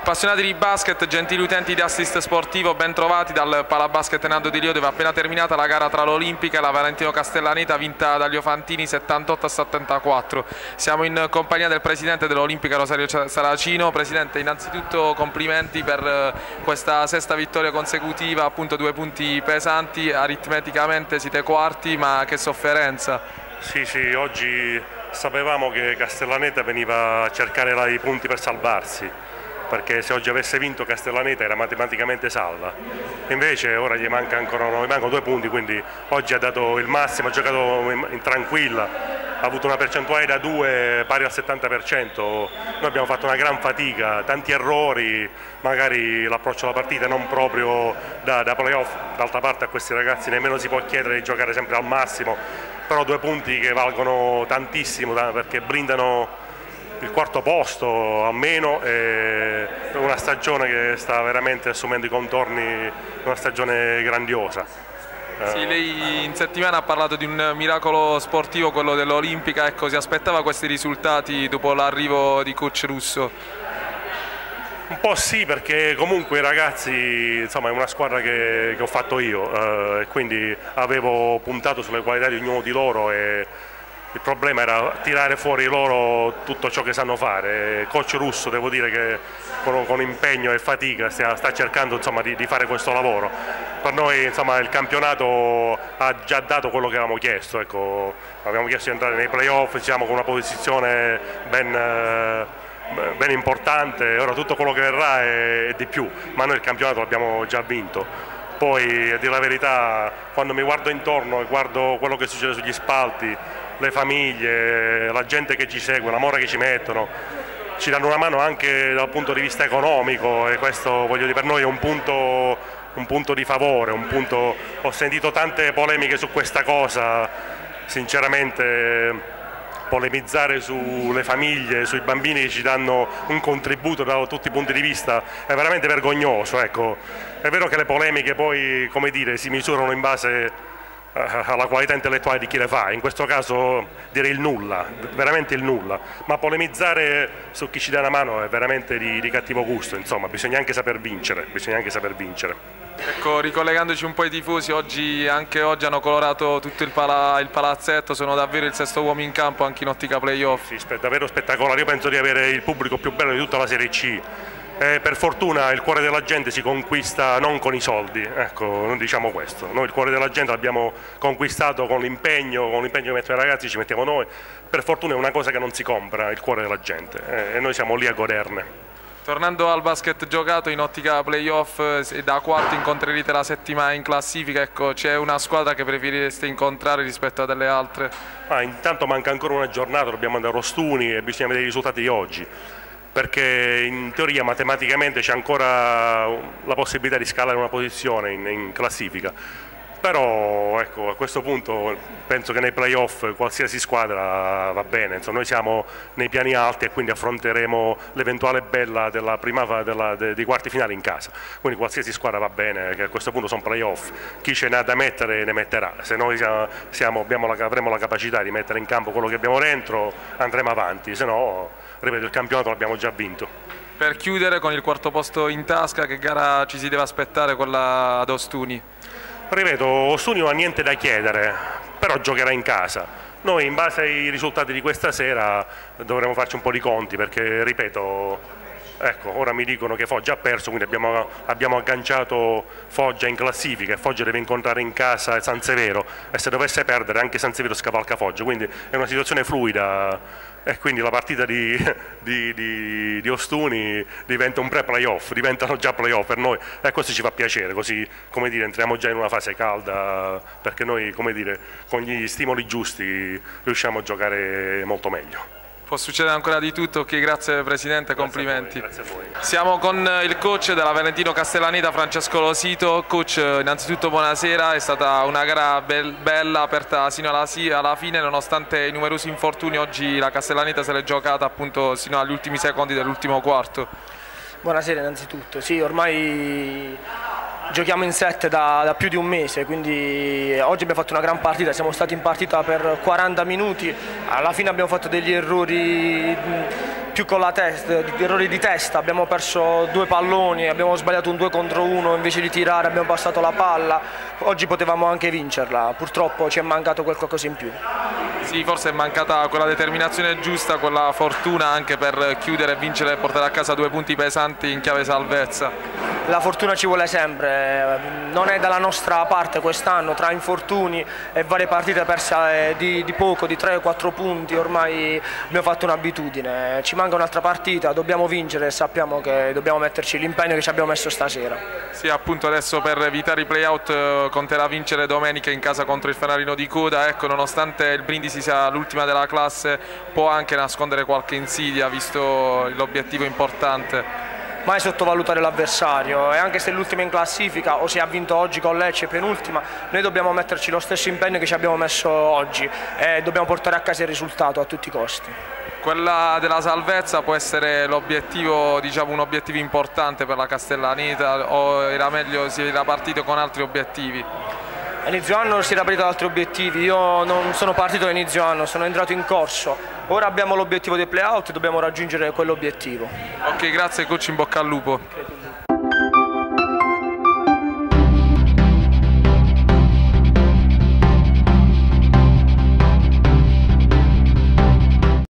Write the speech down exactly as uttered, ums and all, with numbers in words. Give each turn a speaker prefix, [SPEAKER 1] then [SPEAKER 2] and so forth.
[SPEAKER 1] Appassionati di basket, gentili utenti di Assist Sportivo, ben trovati dal Palabasket Nando di Rio, dove è appena terminata la gara tra l'Olimpica e la Valentino Castellaneta, vinta dagli Ofantini settantotto a settantaquattro. Siamo in compagnia del presidente dell'Olimpica, Rosario Saracino. Presidente, innanzitutto complimenti per questa sesta vittoria consecutiva, appunto due punti pesanti, aritmeticamente siete quarti, ma che sofferenza.
[SPEAKER 2] Sì, sì, oggi sapevamo che Castellaneta veniva a cercare i punti per salvarsi, perché se oggi avesse vinto Castellaneta era matematicamente salva. Invece ora gli manca ancora gli mancano due punti, quindi oggi ha dato il massimo, ha giocato in, in tranquilla, ha avuto una percentuale da due pari al settanta per cento. Noi abbiamo fatto una gran fatica, tanti errori, magari l'approccio alla partita non proprio da, da playoff. D'altra parte a questi ragazzi nemmeno si può chiedere di giocare sempre al massimo, però due punti che valgono tantissimo perché blindano il quarto posto almeno, e una stagione che sta veramente assumendo i contorni, una stagione grandiosa.
[SPEAKER 1] Sì, lei in settimana ha parlato di un miracolo sportivo, quello dell'Olimpica. Ecco, si aspettava questi risultati dopo l'arrivo di coach Russo?
[SPEAKER 2] Un po' sì, perché comunque i ragazzi, insomma, è una squadra che, che ho fatto io, e eh, quindi avevo puntato sulle qualità di ognuno di loro e il problema era tirare fuori loro tutto ciò che sanno fare. Coach Russo, devo dire che con, con impegno e fatica sta, sta cercando, insomma, di, di fare questo lavoro. Per noi, insomma, il campionato ha già dato quello che avevamo chiesto, ecco, abbiamo chiesto di entrare nei playoff, siamo con una posizione ben, ben importante, ora tutto quello che verrà è, è di più, ma noi il campionato l'abbiamo già vinto. Poi, a dire la verità, quando mi guardo intorno e guardo quello che succede sugli spalti, le famiglie, la gente che ci segue, l'amore che ci mettono, ci danno una mano anche dal punto di vista economico, e questo, voglio dire, per noi è un punto, un punto di favore, un punto. Ho sentito tante polemiche su questa cosa, sinceramente polemizzare sulle famiglie, sui bambini che ci danno un contributo da tutti i punti di vista è veramente vergognoso, ecco. È vero che le polemiche poi, come dire, si misurano in base alla qualità intellettuale di chi le fa, in questo caso direi il nulla, veramente il nulla, ma polemizzare su chi ci dà una mano è veramente di, di cattivo gusto, insomma, bisogna anche saper vincere, bisogna anche saper vincere.
[SPEAKER 1] Ecco, ricollegandoci un po' ai tifosi, oggi, anche oggi hanno colorato tutto il, pala, il palazzetto, sono davvero il sesto uomo in campo anche in ottica playoff.
[SPEAKER 2] Sì, davvero spettacolare, io penso di avere il pubblico più bello di tutta la Serie C. Eh, per fortuna il cuore della gente si conquista non con i soldi, ecco, non diciamo questo. Noi il cuore della gente l'abbiamo conquistato con l'impegno, con l'impegno che mettono i ragazzi, ci mettiamo noi. Per fortuna è una cosa che non si compra, il cuore della gente, eh, e noi siamo lì a goderne.
[SPEAKER 1] Tornando al basket giocato in ottica playoff, da quarto incontrerete la settima in classifica, ecco, c'è una squadra che preferireste incontrare rispetto a delle altre?
[SPEAKER 2] Ah, intanto manca ancora una giornata, dobbiamo andare a Rostuni e bisogna vedere i risultati di oggi, perché in teoria matematicamente c'è ancora la possibilità di scalare una posizione in, in classifica, però ecco, a questo punto penso che nei playoff qualsiasi squadra va bene, insomma, noi siamo nei piani alti e quindi affronteremo l'eventuale bella della prima della, de, dei quarti finali in casa, quindi qualsiasi squadra va bene, che a questo punto sono playoff, chi ce n'ha da mettere ne metterà, se noi siamo, siamo, abbiamo la, avremo la capacità di mettere in campo quello che abbiamo dentro andremo avanti, se no, ripeto, il campionato l'abbiamo già vinto.
[SPEAKER 1] Per chiudere, con il quarto posto in tasca, che gara ci si deve aspettare, quella ad Ostuni?
[SPEAKER 2] Ripeto, Ostuni non ha niente da chiedere, però giocherà in casa. Noi in base ai risultati di questa sera dovremo farci un po' di conti, perché ripeto, ecco, ora mi dicono che Foggia ha perso, quindi abbiamo, abbiamo agganciato Foggia in classifica e Foggia deve incontrare in casa San Severo, e se dovesse perdere anche San Severo scavalca Foggia, quindi è una situazione fluida. E quindi la partita di, di, di, di Ostuni diventa un pre-playoff, diventano già playoff per noi, e questo ci fa piacere, così, come dire, entriamo già in una fase calda, perché noi, come dire, con gli stimoli giusti riusciamo a giocare molto meglio.
[SPEAKER 1] Può succedere ancora di tutto, ok, grazie Presidente, complimenti.
[SPEAKER 2] Grazie a voi, grazie a voi.
[SPEAKER 1] Siamo con il coach della Valentino Castellaneta, Francesco Losito. Coach, innanzitutto buonasera, è stata una gara be bella, aperta sino alla, alla fine, nonostante i numerosi infortuni. Oggi la Castellaneta se l'è giocata appunto sino agli ultimi secondi dell'ultimo quarto.
[SPEAKER 3] Buonasera innanzitutto, sì, ormai giochiamo in sette da, da più di un mese, quindi oggi abbiamo fatto una gran partita, siamo stati in partita per quaranta minuti, alla fine abbiamo fatto degli errori più con la testa, di errori di testa, abbiamo perso due palloni, abbiamo sbagliato un due contro uno, invece di tirare abbiamo passato la palla, oggi potevamo anche vincerla, purtroppo ci è mancato qualcosa in più.
[SPEAKER 1] Sì, forse è mancata quella determinazione giusta, quella fortuna anche per chiudere e vincere e portare a casa due punti pesanti in chiave salvezza.
[SPEAKER 3] La fortuna ci vuole sempre, non è dalla nostra parte quest'anno, tra infortuni e varie partite perse di, di poco, di tre quattro punti, ormai abbiamo fatto un'abitudine, ci manca un'altra partita, dobbiamo vincere e sappiamo che dobbiamo metterci l'impegno che ci abbiamo messo stasera.
[SPEAKER 1] Sì, appunto adesso per evitare i play-out conterà vincere domenica in casa contro il Fanarino di Coda, ecco, nonostante il Brindisi sia l'ultima della classe può anche nascondere qualche insidia visto l'obiettivo importante.
[SPEAKER 3] Mai sottovalutare l'avversario, e anche se l'ultima in classifica o se ha vinto oggi con Lecce penultima, noi dobbiamo metterci lo stesso impegno che ci abbiamo messo oggi e dobbiamo portare a casa il risultato a tutti i costi.
[SPEAKER 1] Quella della salvezza può essere l'obiettivo, diciamo un obiettivo importante per la Castellaneta, o era meglio si era partito con altri obiettivi?
[SPEAKER 3] A inizio anno si era partito da altri obiettivi, io non sono partito da inizio anno, sono entrato in corso, ora abbiamo l'obiettivo dei play-out e dobbiamo raggiungere quell'obiettivo.
[SPEAKER 1] Ok, grazie coach, in bocca al lupo.